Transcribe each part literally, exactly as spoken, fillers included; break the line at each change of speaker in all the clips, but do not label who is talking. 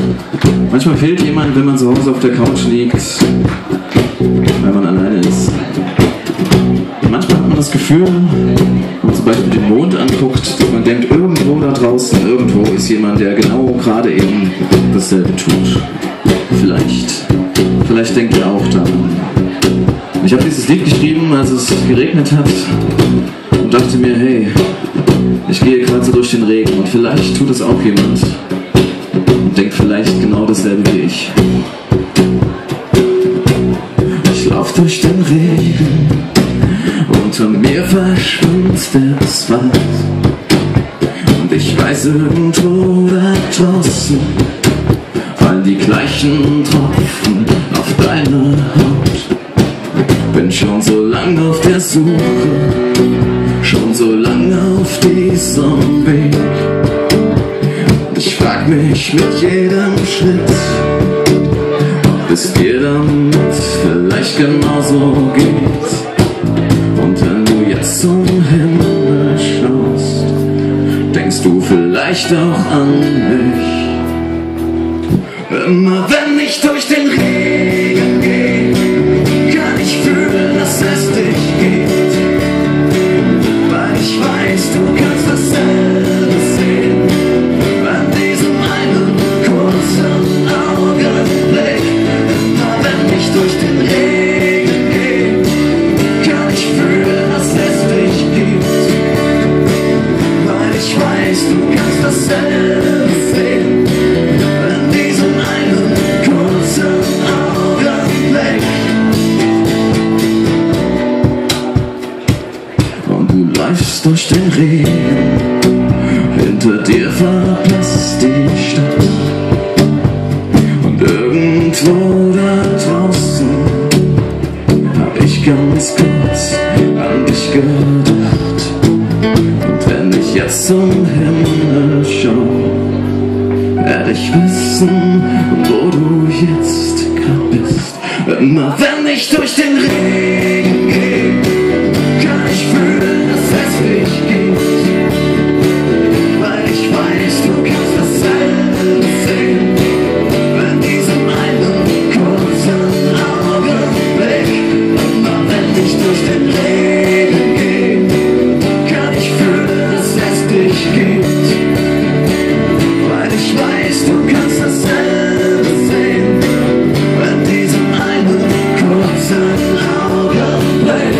Manchmal fehlt jemand, wenn man zu Hause auf der Couch liegt, weil man alleine ist. Und manchmal hat man das Gefühl, wenn man zum Beispiel den Mond anguckt, dass man denkt, irgendwo da draußen, irgendwo ist jemand, der genau gerade eben dasselbe tut. Vielleicht, vielleicht denkt ihr auch daran. Ich habe dieses Lied geschrieben, als es geregnet hat und dachte mir, hey, ich gehe gerade so durch den Regen und vielleicht tut es auch jemand und denkt vielleicht genau dasselbe wie ich. Ich laufe durch den Regen, unter mir verschwimmt der Asphalt und ich weiß, irgendwo da draußen fallen die gleichen Tropfen auf deine Haut. Bin schon so lange auf der Suche, schon so lange auf diesem Weg. Und ich frag mich mit jedem Schritt, ob es dir damit vielleicht genauso geht. Und wenn du jetzt zum Himmel schaust, denkst du vielleicht auch an mich. Immer wenn ich durch den Regen gehe, kann ich fühlen, dass es dich gibt. Weil ich weiß, du kannst dasselbe sehen. An diesem einen kurzen Augenblick. Immer wenn ich durch den Regen gehe, kann ich fühlen, dass es dich gibt. Weil ich weiß, du kannst dasselbe sehen. An diesem einen kurzen Augenblick. Und du läufst durch den Regen, hinter dir verblasst die Stadt. Und irgendwo da draußen hab ich ganz kurz an dich gedacht. Und wenn ich jetzt zum Himmel schau, werde ich wissen, wo du jetzt grad bist. Immer wenn ich durch den Regen gehe, kann ich fühlen, dass es dich gibt. Weil ich weiß, du kannst dasselbe sehen. An diesem einen kurzen Augenblick. Immer wenn ich durch den Regen gehe, kann ich fühlen, dass es dich gibt. Weil ich weiß, du kannst dasselbe sehen. An diesem einen kurzen Augenblick.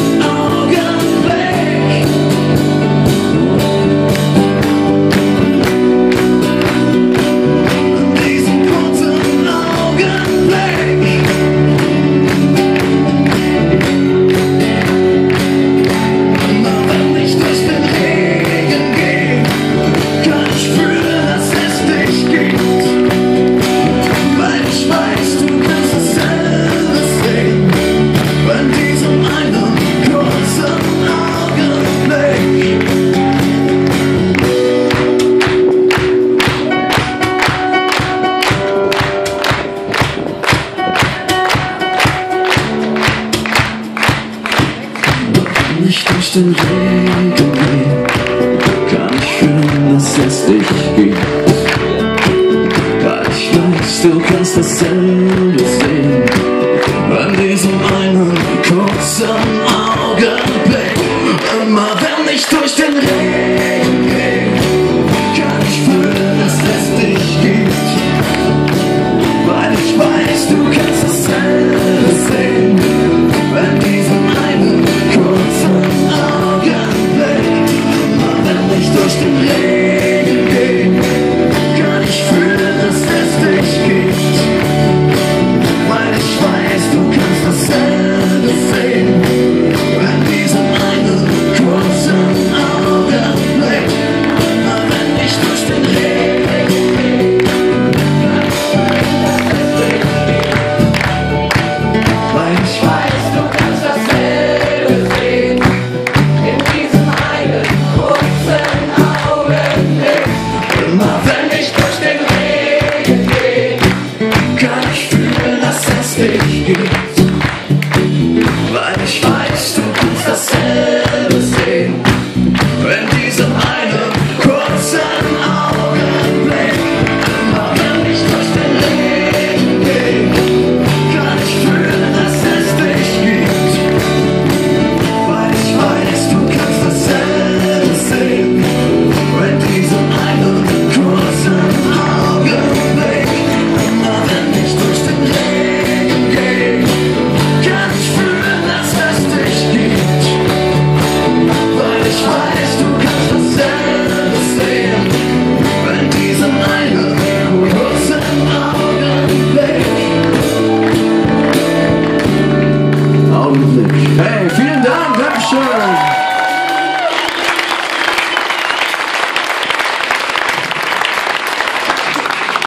Wenn ich durch den Regen gehe, kann ich fühlen, dass es dich gibt. Weil ich weiß, du kannst dasselbe sehen.